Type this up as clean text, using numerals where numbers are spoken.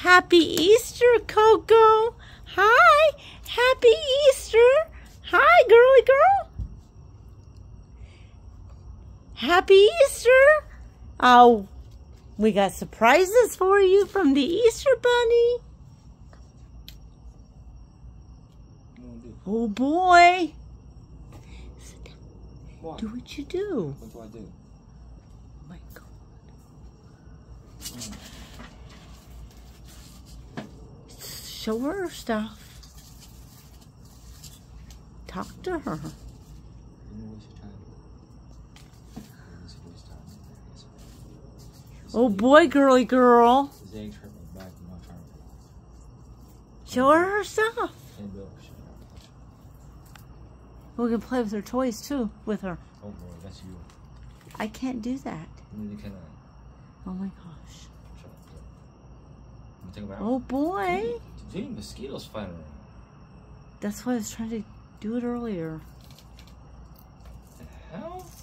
Happy Easter, Coco. Hi. Happy Easter. Hi, girly girl. Happy Easter. Oh, we got surprises for you from the Easter Bunny. Oh, boy. Sit down. What? Do what you do. What do I do? Oh, my God. Show her stuff. Talk to her. Oh boy, girly girl. Show her stuff. We can play with her toys too, with her. Oh boy, that's you. I can't do that. Neither can I. Oh my gosh. Take them out. Oh boy. Gee, mosquitoes flying around. That's why I was trying to do it earlier. What the hell?